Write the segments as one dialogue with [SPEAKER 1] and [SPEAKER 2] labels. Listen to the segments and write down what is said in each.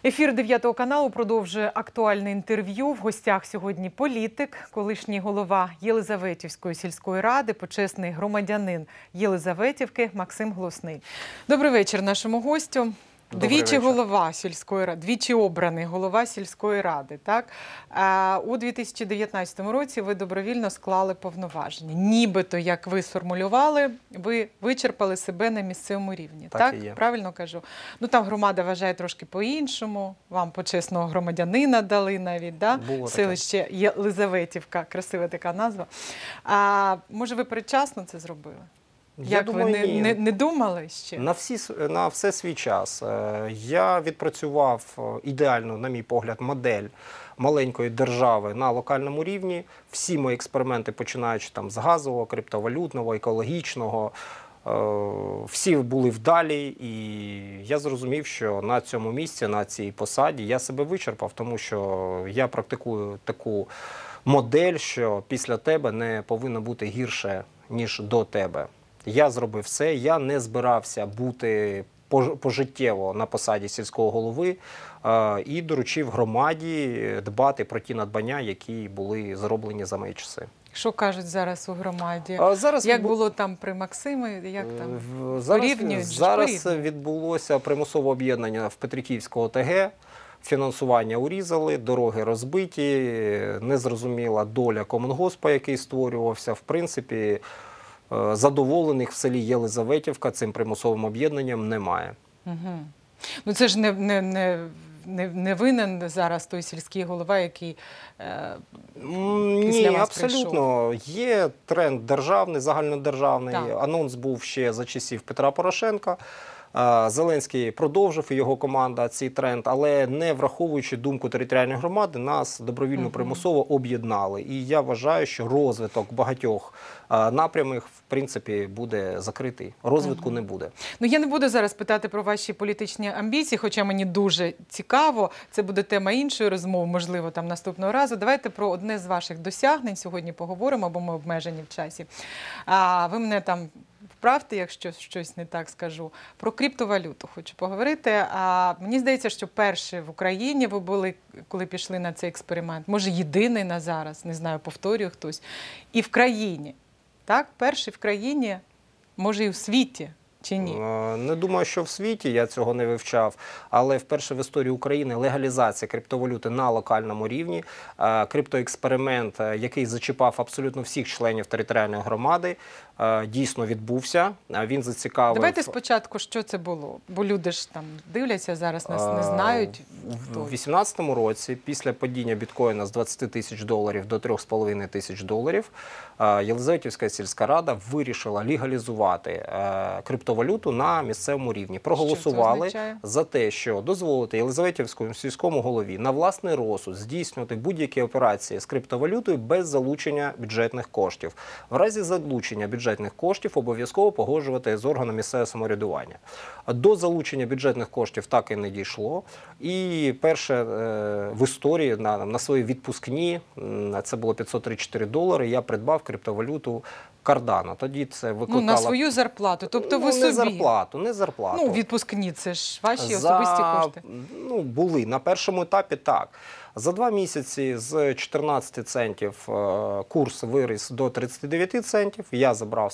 [SPEAKER 1] Ефір 9 каналу продовжує актуальне інтерв'ю. В гостях сьогодні політик, колишній голова Єлизаветівської сільської ради, почесний громадянин Єлизаветівки Максим Голосний. Добрий вечір нашому гостю. Двічі голова сільської ради, двічі обраний голова сільської ради. Так? У 2019 році ви добровільно склали повноваження. Нібито, як ви сформулювали, ви вичерпали себе на місцевому рівні. Так? Правильно кажу? Ну, там громада вважає трошки по-іншому. Вам почесного громадянина дали навіть. Да? Селище Єлизаветівка. Красива така назва. Може, ви передчасно це зробили? Як ви не думали ще?
[SPEAKER 2] На все свій час. Я відпрацював ідеальну, на мій погляд, модель маленької держави на локальному рівні. Всі мої експерименти, починаючи там з газового, криптовалютного, екологічного, всі були вдалі, і я зрозумів, що на цьому місці, на цій посаді я себе вичерпав, тому що я практикую таку модель, що після тебе не повинно бути гірше, ніж до тебе. Я зробив все, я не збирався бути пожиттєво на посаді сільського голови і доручив громаді дбати про ті надбання, які були зроблені за мої часи.
[SPEAKER 1] Що кажуть зараз у громаді? Як було там при Максимі? Як там
[SPEAKER 2] зараз відбулося примусове об'єднання в Петриківського ОТГ. Фінансування урізали, дороги розбиті, незрозуміла доля комунгоспа, який створювався. В принципі, задоволених в селі Єлизаветівка цим примусовим об'єднанням немає.
[SPEAKER 1] Ну це ж не винен зараз той сільський голова, який після вас прийшов?
[SPEAKER 2] Ні, абсолютно. Є тренд державний, загальнодержавний. Анонс був ще за часів Петра Порошенка. Зеленський продовжив, і його команда, цей тренд, але не враховуючи думку територіальної громади, нас добровільно примусово об'єднали. І я вважаю, що розвиток багатьох напрямів, в принципі, буде закритий. Розвитку не буде.
[SPEAKER 1] Ну, я не буду зараз питати про ваші політичні амбіції, хоча мені дуже цікаво. Це буде тема іншої розмови, можливо, там наступного разу. Давайте про одне з ваших досягнень сьогодні поговоримо, бо ми обмежені в часі. Ви мене там вправте, якщо щось не так скажу. Про криптовалюту хочу поговорити. Мені здається, що перші в Україні ви були, коли пішли на цей експеримент. Може, єдиний на зараз, не знаю, повторює хтось. І в країні. Так? Перший в країні, може, і в світі. Чи ні?
[SPEAKER 2] Не думаю, що в світі, я цього не вивчав, але вперше в історії України легалізація криптовалюти на локальному рівні, криптоексперимент, який зачіпав абсолютно всіх членів територіальної громади, дійсно відбувся. Він зацікавив...
[SPEAKER 1] Давайте спочатку, що це було, бо люди ж там дивляться, зараз нас не знають.
[SPEAKER 2] У 2018 році, після падіння біткоїна з 20 тисяч доларів до 3,5 тисяч доларів, Єлизаветівська сільська рада вирішила легалізувати криптовалюту на місцевому рівні. Проголосували за те, що дозволити Єлизаветівському сільському голові на власний розсуд здійснювати будь-які операції з криптовалютою без залучення бюджетних коштів. В разі залучення бюджетних коштів обов'язково погоджувати з органом місцевого самоврядування. До залучення бюджетних коштів так і не дійшло. І перше в історії на свої відпускні, це було 534 долари, я придбав криптовалюту Cardano. Тоді це викликало...
[SPEAKER 1] на свою зарплату, тобто ви собі...
[SPEAKER 2] Не зарплату.
[SPEAKER 1] Ну, відпускні, це ж ваші особисті кошти.
[SPEAKER 2] Ну, були. На першому етапі так. За 2 місяці з 14 центів курс виріс до 39 центів. Я забрав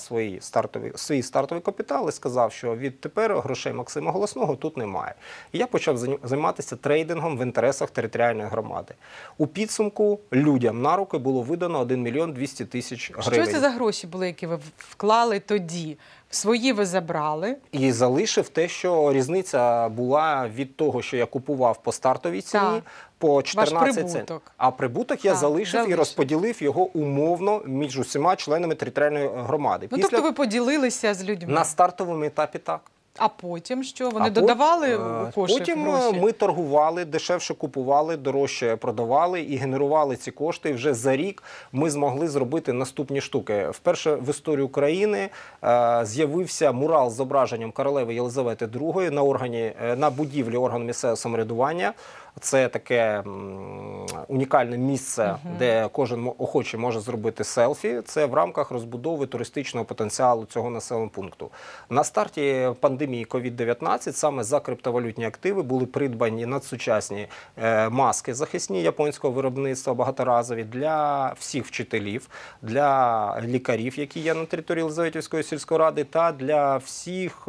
[SPEAKER 2] свій стартовий капітал і сказав, що відтепер грошей Максима Голосного тут немає. І я почав займатися трейдингом в інтересах територіальної громади. У підсумку людям на руки було видано 1 мільйон 200 тисяч гривень.
[SPEAKER 1] Що це за гроші були, які ви вклали тоді? Свої ви забрали.
[SPEAKER 2] І залишив те, що різниця була від того, що я купував по стартовій ціні, по 14 центів. А прибуток я залишив і розподілив його умовно між усіма членами територіальної громади.
[SPEAKER 1] Ну, тобто ви поділилися з людьми?
[SPEAKER 2] На стартовому етапі так.
[SPEAKER 1] А потім що? Вони додавали кошик,
[SPEAKER 2] потім
[SPEAKER 1] гроші?
[SPEAKER 2] Ми торгували, дешевше купували, дорожче продавали і генерували ці кошти. І вже за рік ми змогли зробити наступні штуки. Вперше в історії України з'явився мурал з зображенням королеви Єлизавети II на будівлі органу місцевого самоврядування. Це таке унікальне місце, де кожен охочий може зробити селфі. Це в рамках розбудови туристичного потенціалу цього населеного пункту. На старті пандемії COVID-19 саме за криптовалютні активи були придбані надсучасні маски захисні японського виробництва багаторазові для всіх вчителів, для лікарів, які є на території Єлизаветівської сільської ради, та для всіх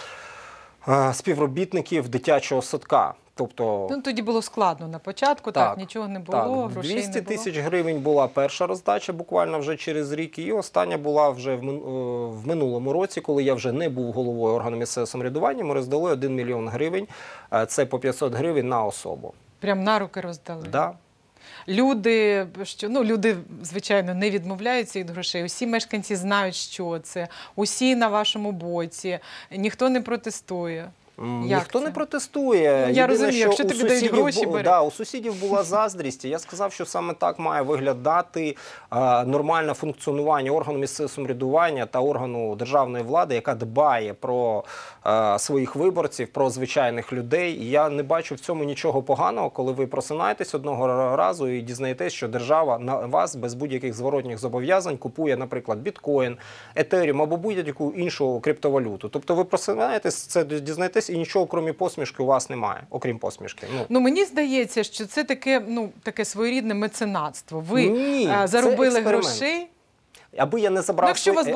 [SPEAKER 2] співробітників дитячого садка. Тобто,
[SPEAKER 1] ну, тоді було складно на початку, так, нічого не було, грошей
[SPEAKER 2] 200
[SPEAKER 1] не було.
[SPEAKER 2] тисяч гривень була перша роздача, буквально вже через рік, і остання була вже в минулому році, коли я вже не був головою органу місцевого самоврядування, ми роздали 1 мільйон гривень, це по 500 гривень на особу.
[SPEAKER 1] Прям на руки роздали?
[SPEAKER 2] Да.
[SPEAKER 1] Люди, звичайно, не відмовляються від грошей. Усі мешканці знають, що це. Усі на вашому боці. Ніхто не протестує.
[SPEAKER 2] Ніхто не протестує.
[SPEAKER 1] Я розумію, якщо тобі дають гроші, бери.
[SPEAKER 2] Да, у сусідів була заздрість. Я сказав, що саме так має виглядати нормальне функціонування органу місцевого самоврядування та органу державної влади, яка дбає про своїх виборців, про звичайних людей. І я не бачу в цьому нічого поганого, коли ви просинаєтесь одного разу і дізнаєтесь, що держава на вас без будь-яких зворотних зобов'язань купує, наприклад, біткоін, етеріум або будь-яку іншу криптовалюту. Тобто ви просинаєтесь, це дізнаєтесь, і нічого, крім посмішки, у вас немає, окрім посмішки.
[SPEAKER 1] Ну, мені здається, що це таке своєрідне меценатство. Ви заробили грошей.
[SPEAKER 2] Аби я не забрав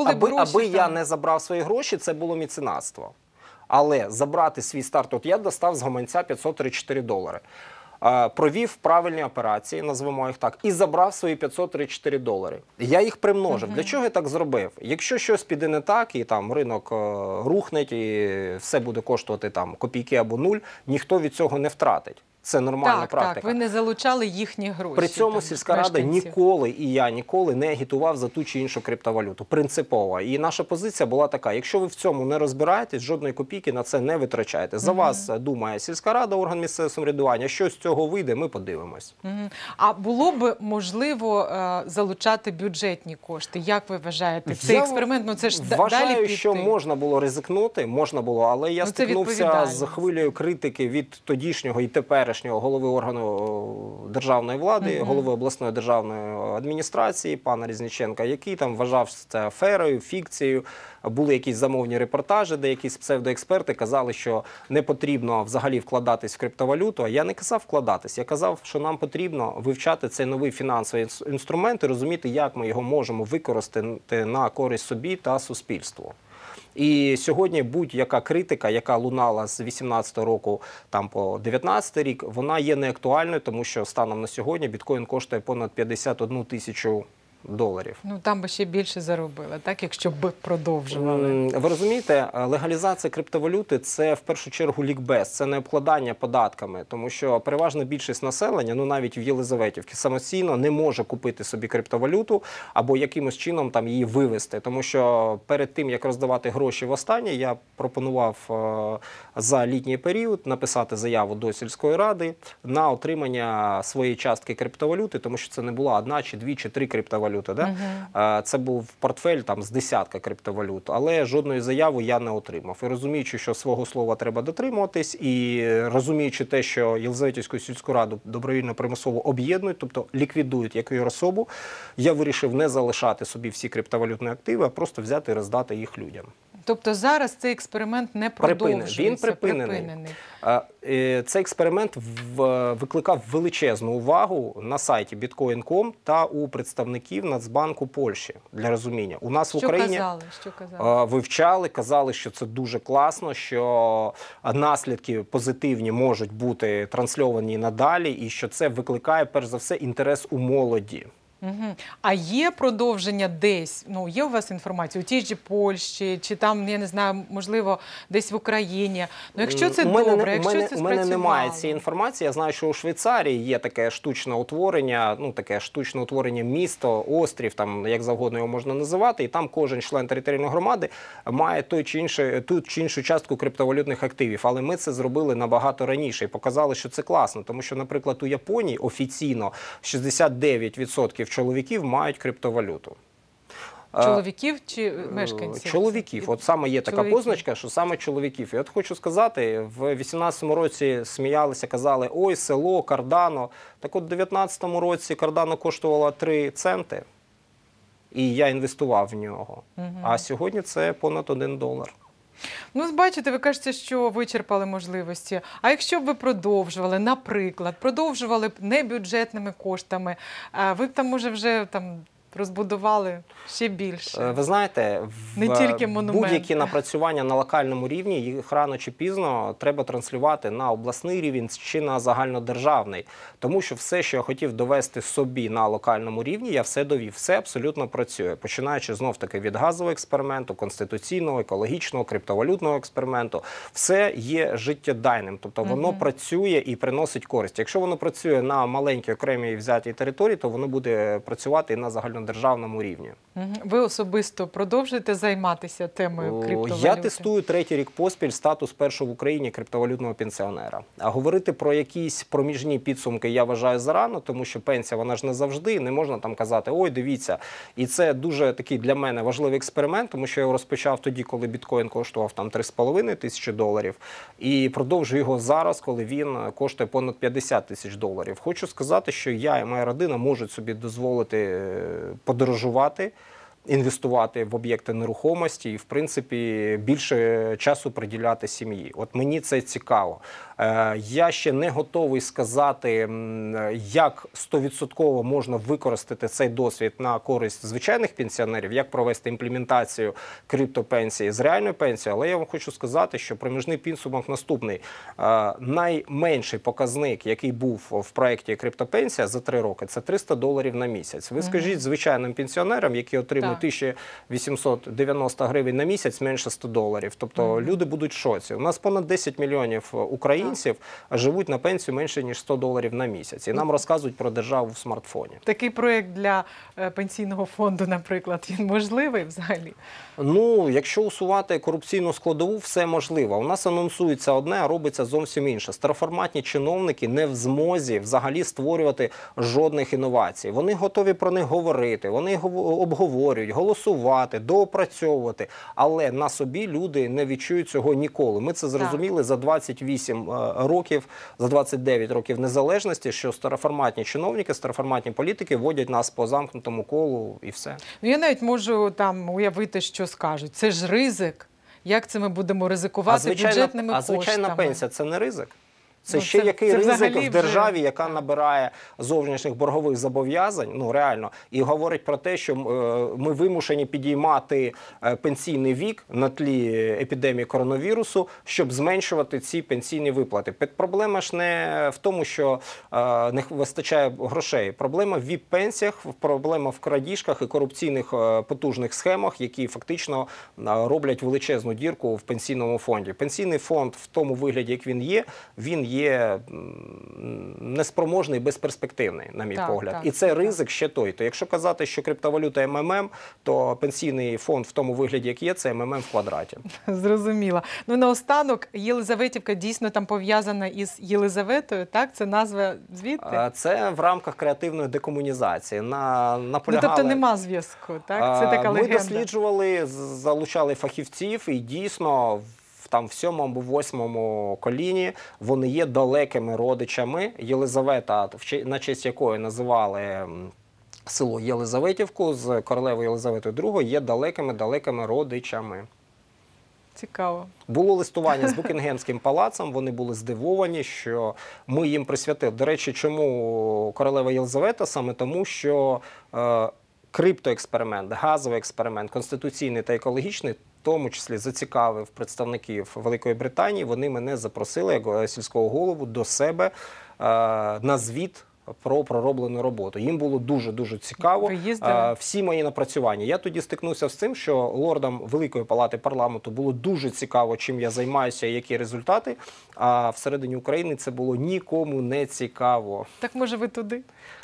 [SPEAKER 1] я
[SPEAKER 2] не забрав свої гроші, це було меценатство. Але забрати свій старт, от я достав з гаманця $534. Провів правильні операції, назвемо їх так, і забрав свої $534. Я їх примножив. Для чого я так зробив? Якщо щось піде не так, і там ринок рухне, і все буде коштувати там копійки або нуль, ніхто від цього не втратить. Це нормальна практика.
[SPEAKER 1] Так, ви не залучали їхні гроші.
[SPEAKER 2] При цьому сільська рада ніколи, і я ніколи не агітував за ту чи іншу криптовалюту. Принципово. І наша позиція була така, якщо ви в цьому не розбираєтесь, жодної копійки на це не витрачаєте. За вас думає сільська рада, орган місцевого самоврядування. Що з цього вийде, ми подивимось.
[SPEAKER 1] А було б можливо залучати бюджетні кошти? Як ви вважаєте? Цей експеримент, це ж далі піти?
[SPEAKER 2] Вважаю, що можна було ризикнути, але я стикнувся з хвилею критики від тодішнього і теперішнього голови органу державної влади, голови обласної державної адміністрації, пана Різніченка, який там вважав це аферою, фікцією. Були якісь замовні репортажі, де якісь псевдоексперти казали, що не потрібно взагалі вкладатись в криптовалюту. А я не казав вкладатись, я казав, що нам потрібно вивчати цей новий фінансовий інструмент і розуміти, як ми його можемо використати на користь собі та суспільству. І сьогодні будь-яка критика, яка лунала з 2018 року там, по 2019 рік, вона є неактуальною, тому що станом на сьогодні біткоін коштує понад $51 тисячу. Ну,
[SPEAKER 1] там би ще більше заробили, так, якщо б продовжували.
[SPEAKER 2] Ви розумієте, легалізація криптовалюти – це в першу чергу лікбез, це не обкладання податками, тому що переважна більшість населення, ну навіть в Єлизаветівці, самостійно не може купити собі криптовалюту або якимось чином там її вивести, тому що перед тим, як роздавати гроші востаннє, я пропонував за літній період написати заяву до сільської ради на отримання своєї частки криптовалюти, тому що це не була одна, чи дві, чи три криптовалюти. Це був портфель там, з десятка криптовалют, але жодної заяви я не отримав. І розуміючи, що свого слова треба дотримуватись, і розуміючи те, що Єлизаветівську сільську раду добровільно-примусово об'єднують, тобто ліквідують як особу, я вирішив не залишати собі всі криптовалютні активи, а просто взяти і роздати їх людям.
[SPEAKER 1] Тобто зараз цей експеримент не продовжується?
[SPEAKER 2] Він припинений. Цей експеримент викликав величезну увагу на сайті Bitcoin.com та у представників Нацбанку Польщі, для розуміння. У нас в Україні вивчали, казали, що це дуже класно, що наслідки позитивні можуть бути трансльовані надалі і що це викликає, перш за все, інтерес у молоді.
[SPEAKER 1] А є продовження десь, ну є у вас інформація, у тій ж Польщі, чи там, я не знаю, можливо, десь в Україні? Ну якщо це добре, якщо це спрацювало? У мене немає цієї інформації, я знаю, що у Швейцарії є таке штучне утворення, ну таке штучне утворення місто, острів, там як завгодно його можна називати, і там кожен член територіальної громади має ту чи іншу частку криптовалютних активів, але ми це зробили набагато раніше і показали, що це класно, тому що, наприклад, у Японії офіційно 69% чоловіків мають криптовалюту. Чоловіків чи мешканців?
[SPEAKER 2] Чоловіків. От саме є така
[SPEAKER 1] Чоловіків.
[SPEAKER 2] позначка, що саме чоловіків. І от хочу сказати, в 18-му році сміялися, казали, ой, село, Кардано. Так от в 19-му році Кардано коштувало 3 центи, і я інвестував в нього. А сьогодні це понад $1.
[SPEAKER 1] Ну, бачите, ви кажете, що вичерпали можливості. А якщо б ви продовжували, наприклад, продовжували б не бюджетними коштами, ви б там, може, вже там розбудували ще більше?
[SPEAKER 2] Ви знаєте,
[SPEAKER 1] Не тільки монументи.
[SPEAKER 2] будь-які напрацювання на локальному рівні, їх рано чи пізно треба транслювати на обласний рівень чи на загальнодержавний. Тому що все, що я хотів довести собі на локальному рівні, я все довів. Все абсолютно працює. Починаючи знов-таки від газового експерименту, конституційного, екологічного, криптовалютного експерименту. Все є життєдайним. Тобто воно працює і приносить користь. Якщо воно працює на маленькій окремій взятій території, то воно буде працювати і на загальнодержавному рівні.
[SPEAKER 1] Ви особисто продовжуєте займатися темою криптовалюти?
[SPEAKER 2] Я тестую 3-й рік поспіль статус першого в Україні криптовалютного пенсіонера. А говорити про якісь проміжні підсумки я вважаю зарано, тому що пенсія, вона ж не завжди, не можна там казати, ой, дивіться. І це дуже такий для мене важливий експеримент, тому що я його розпочав тоді, коли біткоін коштував там $3,5 тисячі, і продовжую його зараз, коли він коштує понад $50 тисяч. Хочу сказати, що я і моя родина можуть собі дозволити подорожувати, інвестувати в об'єкти нерухомості і, в принципі, більше часу приділяти сім'ї. От мені це цікаво. Я ще не готовий сказати, як 100% можна використати цей досвід на користь звичайних пенсіонерів, як провести імплементацію криптопенсії з реальною пенсією, але я вам хочу сказати, що проміжний підсумок наступний. Найменший показник, який був в проєкті криптопенсія за 3 роки, це $300 на місяць. Ви скажіть звичайним пенсіонерам, які отримують 1890 гривень на місяць, менше $100. Тобто люди будуть в шоці. У нас понад 10 мільйонів українців живуть на пенсію менше, ніж $100 на місяць. І нам розказують про державу в смартфоні.
[SPEAKER 1] Такий проєкт для пенсійного фонду, наприклад, він можливий взагалі?
[SPEAKER 2] Ну, якщо усувати корупційну складову, все можливо. У нас анонсується одне, а робиться зовсім інше. Староформатні чиновники не в змозі взагалі створювати жодних інновацій. Вони готові про них говорити, вони обговорюють, голосувати, доопрацьовувати. Але на собі люди не відчують цього ніколи. Ми це зрозуміли за 28 років, за 29 років незалежності, що староформатні чиновники, староформатні політики водять нас по замкнутому колу і все.
[SPEAKER 1] Ну, я навіть можу там уявити, що скажуть. Це ж ризик. Як це ми будемо ризикувати бюджетними коштами?
[SPEAKER 2] А звичайна пенсія – це не ризик? Це ще який ризик в державі, яка набирає зовнішніх боргових зобов'язань, ну реально, і говорить про те, що ми вимушені підіймати пенсійний вік на тлі епідемії коронавірусу, щоб зменшувати ці пенсійні виплати. Проблема ж не в тому, що не вистачає грошей. Проблема в ВІП-пенсіях, проблема в крадіжках і корупційних потужних схемах, які фактично роблять величезну дірку в пенсійному фонді. Пенсійний фонд в тому вигляді, як він є неспроможний, безперспективний, на мій погляд. І це ризик ще той. То якщо казати, що криптовалюта МММ, то пенсійний фонд в тому вигляді, як є, це МММ в квадраті.
[SPEAKER 1] Зрозуміло. Ну, наостанок, Єлизаветівка дійсно там пов'язана із Єлизаветою, так? Це назва звідти?
[SPEAKER 2] Це в рамках креативної декомунізації.
[SPEAKER 1] Ну, тобто нема зв'язку, так? Це така легенда.
[SPEAKER 2] Ми досліджували, залучали фахівців і дійсно там в 7-му або 8-му коліні вони є далекими родичами. Єлизавета, на честь якої називали село Єлизаветівку, з королевою Єлизаветою II, є далекими родичами.
[SPEAKER 1] Цікаво.
[SPEAKER 2] Було листування з Букінгемським палацом, вони були здивовані, що ми їм присвятили. До речі, чому королева Єлизавета? Саме тому, що криптоексперимент, газовий експеримент, конституційний та екологічний, в тому числі зацікавив представників Великої Британії. Вони мене запросили, як сільського голову, до себе на звіт про пророблену роботу. Їм було дуже-дуже цікаво всі мої напрацювання. Я тоді стикнувся з цим, що лордам Великої Палати парламенту було дуже цікаво, чим я займаюся і які результати, а всередині України це було нікому не цікаво.
[SPEAKER 1] Так може ви туди?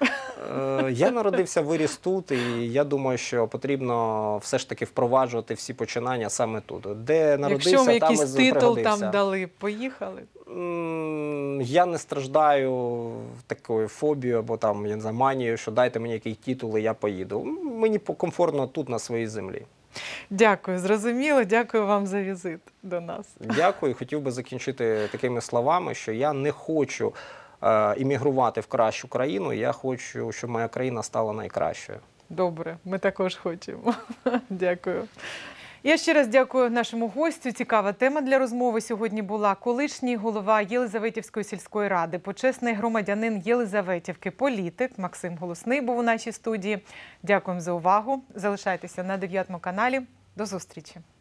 [SPEAKER 2] Я народився, виріс тут, і я думаю, що потрібно все ж таки впроваджувати всі починання саме тут. Де народився,
[SPEAKER 1] якщо ми
[SPEAKER 2] там і
[SPEAKER 1] якийсь титул
[SPEAKER 2] пригодився.
[SPEAKER 1] там дали, поїхали?
[SPEAKER 2] Я не страждаю такою фобією або там, я не знаю, манією, що дайте мені який титул і я поїду. Мені комфортно тут, на своїй землі.
[SPEAKER 1] Дякую, зрозуміло. Дякую вам за візит до нас.
[SPEAKER 2] Дякую. Хотів би закінчити такими словами, що я не хочу іммігрувати в кращу країну, я хочу, щоб моя країна стала найкращою.
[SPEAKER 1] Добре, ми також хочемо. Дякую. Я ще раз дякую нашому гостю. Цікава тема для розмови сьогодні була. Колишній голова Єлизаветівської сільської ради, почесний громадянин Єлизаветівки, політик Максим Голосний був у нашій студії. Дякуємо за увагу. Залишайтеся на 9 каналі. До зустрічі.